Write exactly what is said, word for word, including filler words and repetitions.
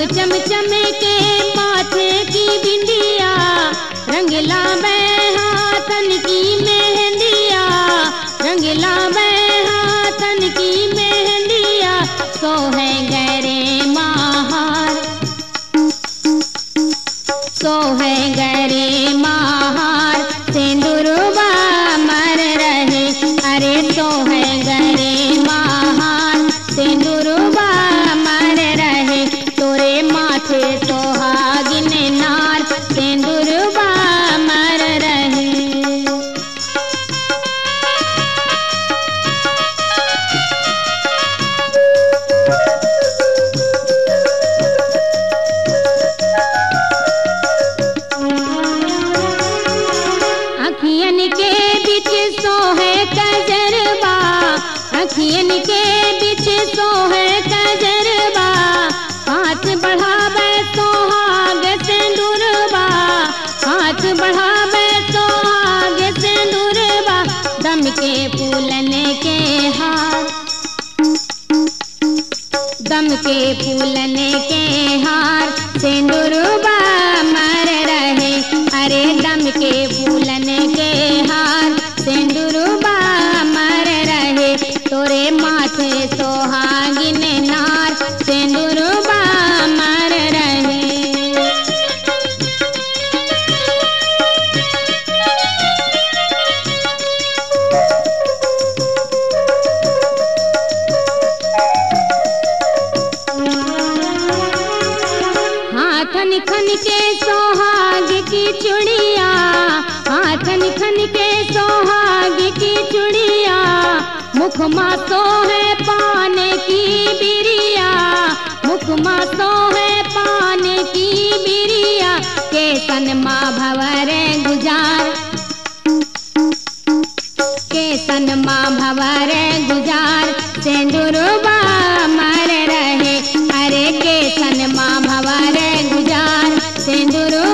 चम चमके माथे की बिंदिया, रंगला मैं हाथन की मेहंदिया, रंगला मैं हाथन की मेहंदिया, सो है गरे महार, सो है गरे महार, सिंदूरवा मर रहे, अरे सो है गरे महार, सिंदूरवा मर रहे, तोरे माथे सोहागिन नार, सिंदूरवा मर रहे। अखियन के बीच सोहे कजरबा, अखियन के बीच सोहे कजरबा, हाथ बढ़ावे सोहाग सिंदूरबा, हाथ बढ़ावे सोहाग सिंदूरबा, दम के फूलन के हार, दम के फूलन के हार, सिंदूरबा मर रहे, अरे दम के फूलन के हार, सिंदूरबा मर रहे, तोरे माथे सोहागिन नार, सिंदूरबा मर रहे। हाथन खन के सोहाग की चूड़िया, हाथन खन के सोहाग की चूड़िया, मुख मासो है पान की बिरिया, मुख मासो है पान की बिरिया, केतन माँ भवर गुजार, केतन माँ भवर गुजार, सिंदूरवा मर रहे, अरे केतन माँ भवर गुजार, सिंदूर